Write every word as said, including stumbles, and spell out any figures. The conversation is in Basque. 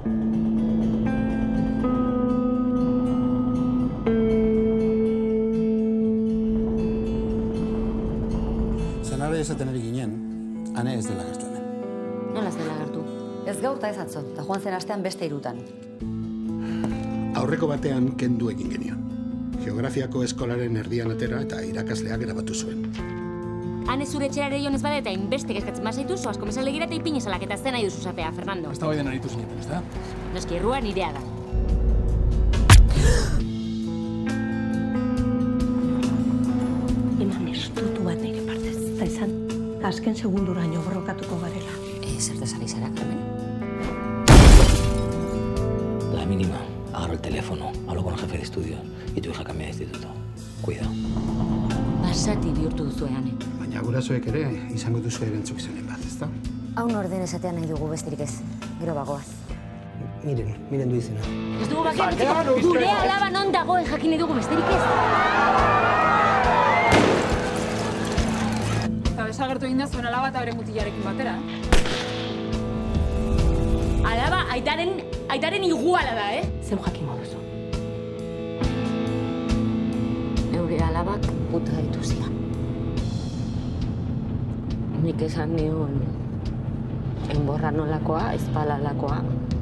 Zenarra esaten ari ginen, ane ez dela gertu hemen. Nola ez dela gertu? Ez gaur eta ez atzo, eta joan zen astean beste hirutan. Aurreko batean kendu egin genion. Geografiako eskolaren erdian atera eta irakasleak grabatu zuen. Hane zure etxera ere jonez bada eta inbeste eskatzen bazaitu, zoaz komisalegira eta ipine salak eta zen nahi duzu zatea, Fernando. Ez da bai den aritu zinetan, ez da? Noski, errua nirea da. Eman estutu bat nire partez, eta izan azken segunduraino borrokatuko garela. E, zertaz ari zara, Carmen? La mínima, agarro el teléfono, hablo con el jefe de estudios y tu hija cambia de instituto. Cuidado. Basati bihurtu duzu eane. Baina gurasoek ere izango duzu erantzukizunen bat, ezta? Hau norden esatea nahi dugu besterik ez, gero bagoaz. Miren, miren du izena. Ez dugu bakiak utziko, gure alaba non dagoen jakin nahi dugu besterik ez. Eta desagertu egin da zuen alaba eta bere mutilarekin batera. Alaba aitaren, aitaren iguala da, eh? Zeu jakingo duzu. Eure alabak puta dituzia. Nik esan nion enborra nolakoa, ezpala lakoa.